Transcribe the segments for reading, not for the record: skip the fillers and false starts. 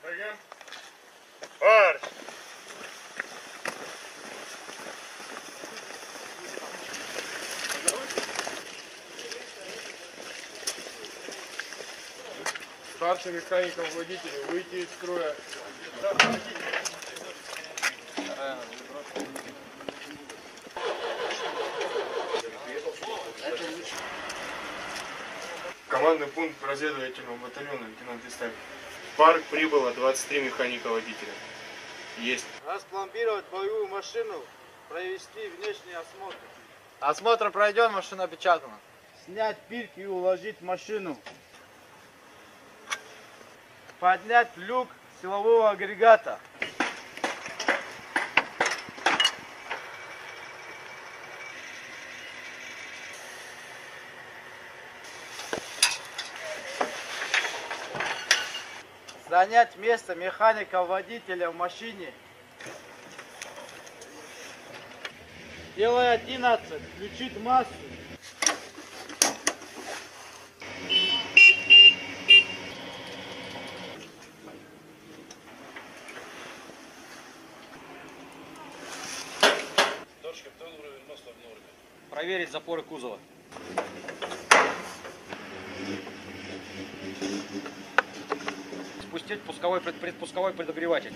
Марш! Старшим механикам водителю выйти из строя. Командный пункт разведывательного батальона, лейтенант Истаев. В парк прибыло 23 механика-водителя. Есть. Распломбировать боевую машину, провести внешний осмотр. Осмотр пройден, машина опечатана. Снять пильки и уложить в машину. Поднять люк силового агрегата. Занять место механика-водителя в машине. Делай 11, включить массу. Точка, уровень масла в норме. Проверить запоры кузова. Спустить предпусковой предогреватель.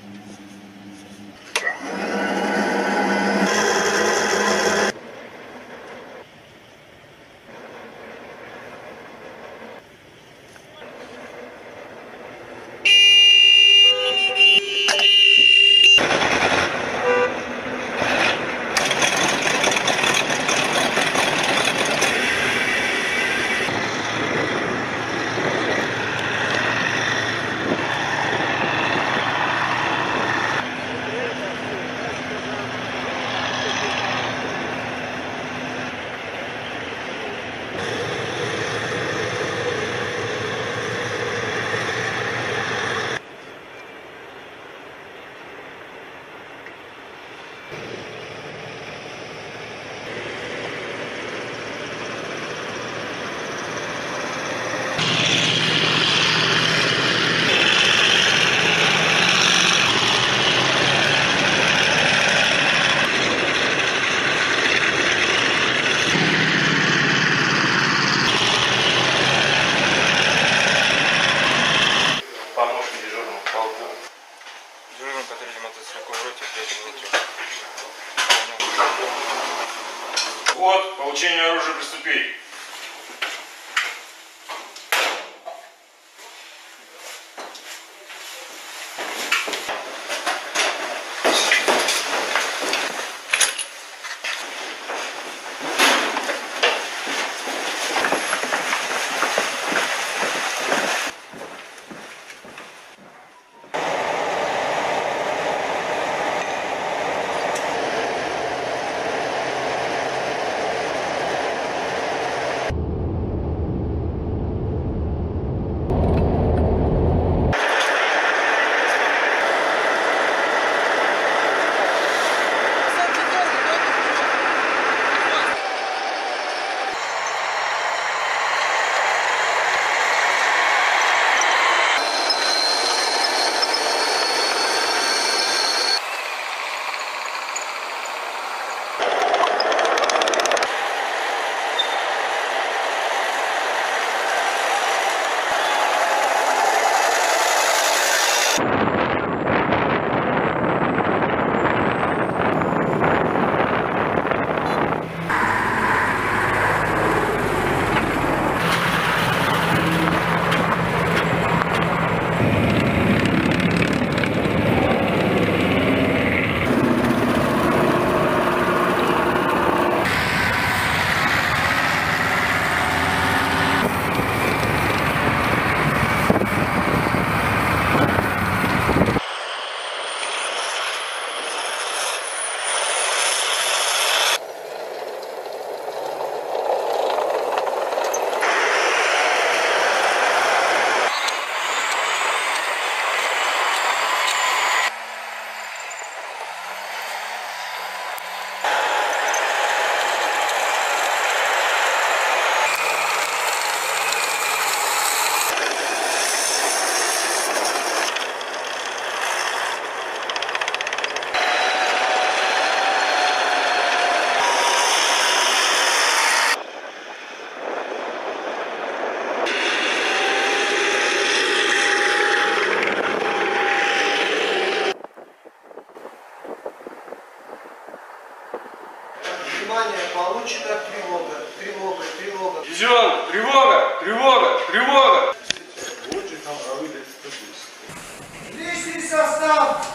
Личный состав!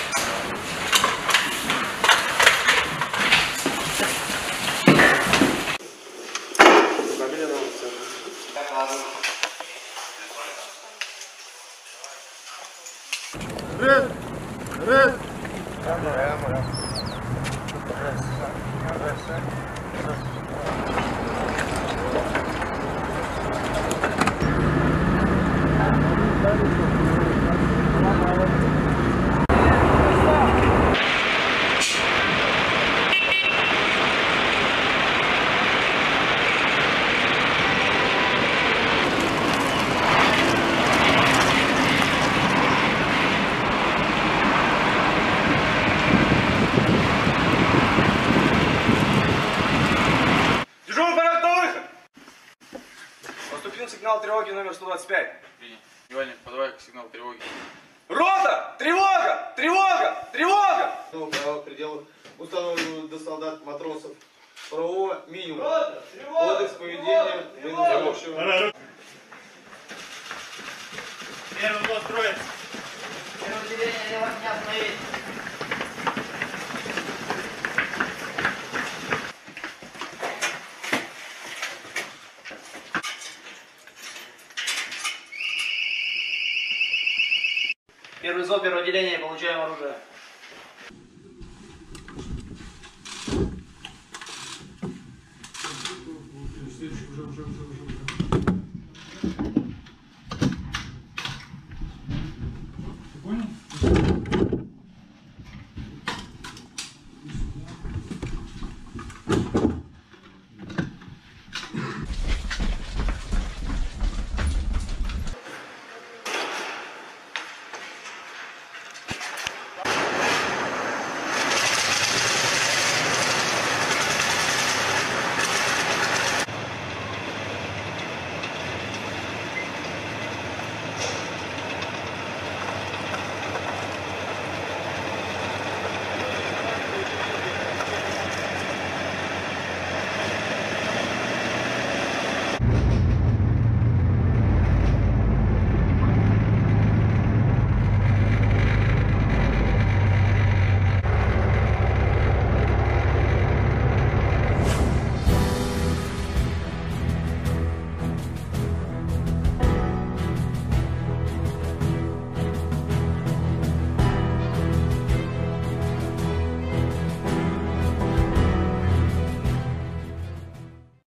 Дежурный порядок на выход! Поступил сигнал тревоги номер 125. Ивальник, подавай сигнал тревоги. Рота! Тревога! Тревога! Тревога! Правовых пределов установленного для солдат матросов правового минимума. Кодекс поведения военнослужащего. Первый взвод строится. Первый взвод, первое отделение, получаем оружие.